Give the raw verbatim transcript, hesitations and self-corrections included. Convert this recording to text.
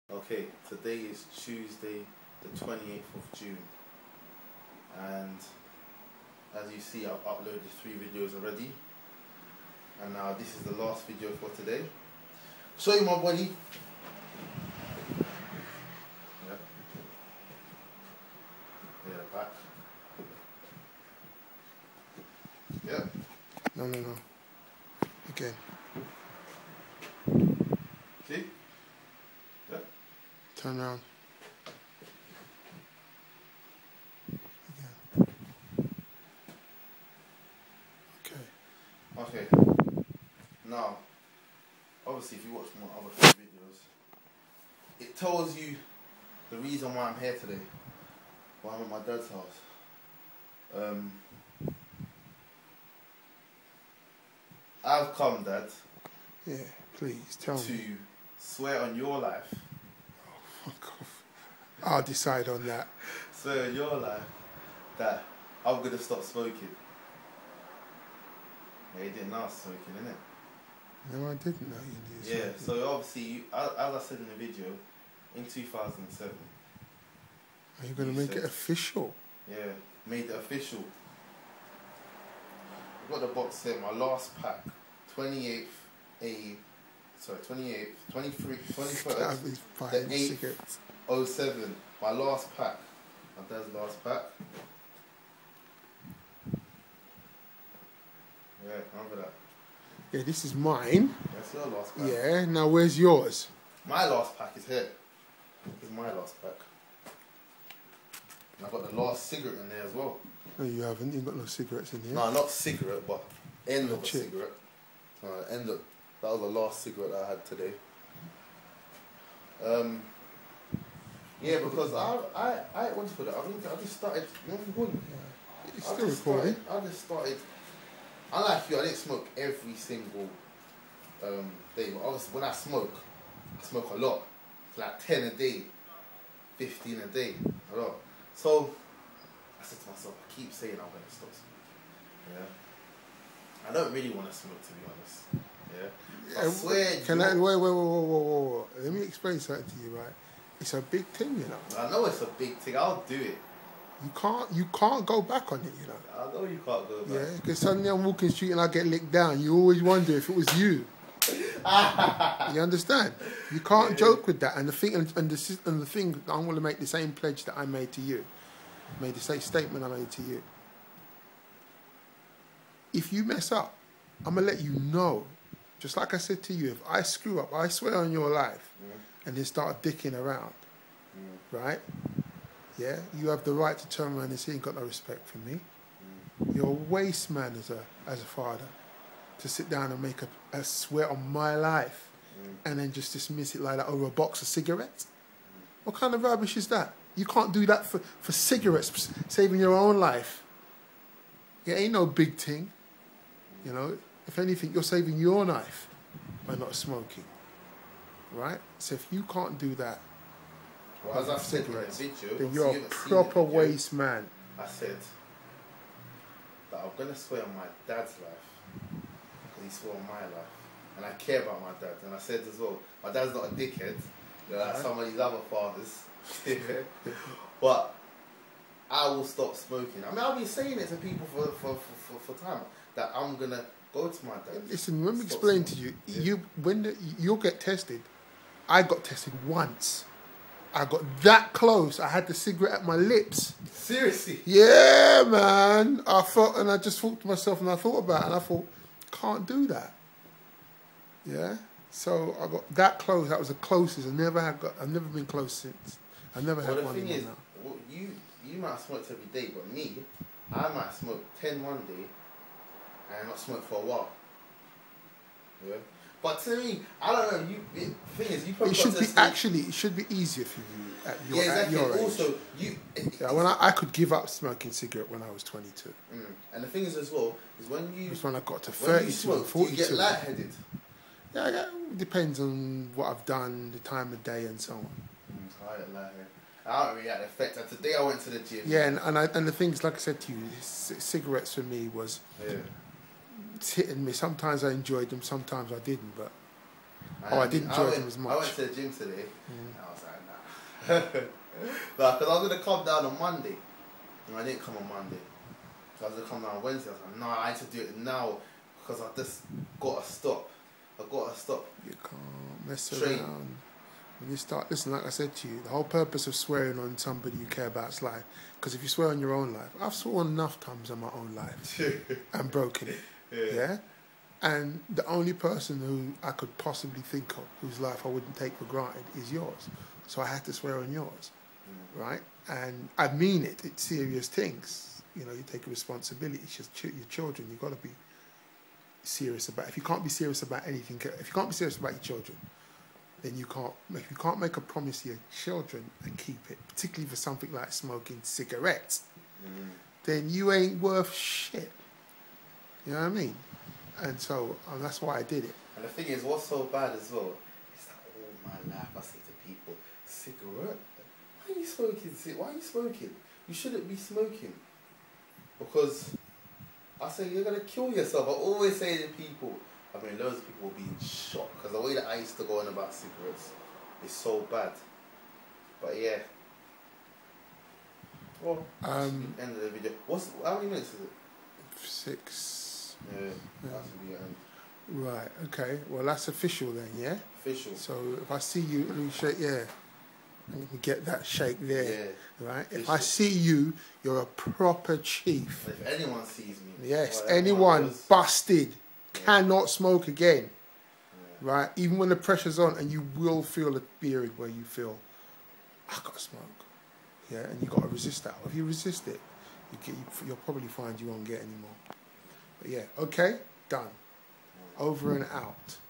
Okay, today is Tuesday the twenty-eighth of June, and as you see, I've uploaded three videos already, and now this is the last video for today. Show you my body. Yeah. Yeah, back. Yeah. No, no, no. Again. See? Yeah. Turn around. Again. Okay. Okay. Now, obviously, if you watch my other three videos, it tells you the reason why I'm here today. Why I'm at my dad's house. Um, I've come, Dad. Yeah, please tell to me. swear on your life. Oh, fuck off. I'll decide on that. Swear on your life that I'm gonna stop smoking. Yeah, you didn't know I was smoking, innit? No, I didn't know you did. Yeah, something. so obviously, you, as, as I said in the video, in two thousand seven. Are you going to make it official? Yeah, made it official. I've got the box here, my last pack, twenty-eighth, A, sorry, twenty-eighth, twenty-three, twenty-first, the eighth, oh seven, my last pack, my dad's last pack. Yeah, remember that. Yeah, this is mine. That's your last pack. Yeah, now where's yours? My last pack is here. This is my last pack. And I've got the last cigarette in there as well. No, you haven't. You've got no cigarettes in here. No, not cigarette, but end of a chip. cigarette. Uh, end of, that was the last cigarette I had today. Um, yeah, because I, I, I, what do you put it? I, mean, I just started, you know, recording. Yeah. It's I still just recording. Started, I just started, unlike you, I didn't smoke every single um, day, but obviously when I smoke, I smoke a lot. It's like ten a day, fifteen a day, a lot. So, I said to myself, I keep saying I'm going to stop smoking. Yeah. I don't really want to smoke, to be honest. Yeah. I Yeah, swear. Can I, wait, wait, wait, wait, wait, wait. Let me explain something to you, right? It's a big thing, you know. I know it's a big thing. I'll do it. You can't, you can't go back on it, you know. I know you can't go back. Yeah, because suddenly I'm walking the street and I get licked down. You always wonder if it was you. You understand? You can't yeah. joke with that. And the thing, and, and the and the thing, I'm going to make the same pledge that I made to you. Made the same statement I made to you. If you mess up, I'm gonna let you know. Just like I said to you, if I screw up, I swear on your life, mm. and then start dicking around, mm. right? Yeah, you have the right to turn around and say you ain't got no respect for me. Mm. You're a waste man as a as a father to sit down and make a, a swear on my life, mm. and then just dismiss it like that over a box of cigarettes. Mm. What kind of rubbish is that? You can't do that for, for cigarettes, saving your own life. It ain't no big thing. You know, if anything, you're saving your life by not smoking. Right? So if you can't do that, well, as I said in the video, then you're a proper waste man. I said that I'm going to swear on my dad's life because he swore on my life. And I care about my dad. And I said as well, my dad's not a dickhead, you know, like right. some of these other fathers. But I will stop smoking. I mean, I've been saying it to people for for, for, for, for time that I'm gonna go to my dad. Listen, let me explain to you. Yeah. You when the, you'll get tested. I got tested once. I got that close. I had the cigarette at my lips. Seriously? Yeah, man. I felt, and I just thought to myself, and I thought about it, and I thought, can't do that. Yeah. So I got that close. That was the closest. I never had got. I've never been close since. I never had well, one. The thing is, now. well, you you might have smoked every day, but me, I might smoke ten one day and not smoke for a while. Yeah. But to me, I don't know. You the thing is, you probably it should got be to actually. It should be easier for you at your, yeah, exactly. at your age. Also, you. Yeah, when I, I could give up smoking cigarette when I was twenty-two. Mm. And the thing is as well is when you. That's when I got to thirty-two smoke, and forty-two. Do you get lightheaded? Yeah, yeah, it depends on what I've done, the time of day, and so on. Mm, I get lightheaded. I don't really had an effect. And today I went to the gym. Yeah, and and, I, and the things, like I said to you, c cigarettes for me was yeah. hit and miss. Sometimes I enjoyed them, sometimes I didn't. But And Oh, I, I didn't mean, judge I him went, as much. I went to the gym today, and I was like, nah. Nah, because I was going to come down on Monday, and I didn't come on Monday. So I was going to come down on Wednesday. I was like, nah, I need to do it now, because I just got to stop. I got to stop. You can't mess Train. around. When you start, listen, like I said to you, the whole purpose of swearing on somebody you care about's life, because if you swear on your own life, I've sworn enough times on my own life and broken it, yeah. yeah? And the only person who I could possibly think of whose life I wouldn't take for granted is yours. So I had to swear on yours, mm. right? And I mean it, it's serious things. You know, you take a responsibility, it's just your children, you've got to be serious about. If you can't be serious about anything, if you can't be serious about your children, then you can't make you can't make a promise to your children and keep it, particularly for something like smoking cigarettes. Mm. Then you ain't worth shit. You know what I mean? And so um, that's why I did it. And the thing is, what's so bad as well, is that all my life I say to people, cigarette? Why are you smoking? Why are you smoking? You shouldn't be smoking. Because I say you're gonna kill yourself. I always say to people, I mean, loads of people will be in shock because the way that I used to go on about cigarettes is so bad. But yeah. Well, um, end of the video. What's how many minutes is it? Six. Yeah, yeah. that's the end. Right. Okay. Well, that's official then. Yeah. Official. So if I see you, let me shake. Yeah. Let me get that shake there. Yeah. Right. Official. If I see you, you're a proper chief. If anyone sees me. Yes. Anyone, anyone was, busted. Cannot smoke again, yeah. right? Even when the pressure's on, and you will feel a period where you feel, I gotta smoke, yeah, and you gotta resist that. If you resist it, you get, you'll probably find you won't get any more. But yeah, okay, done. Over and out.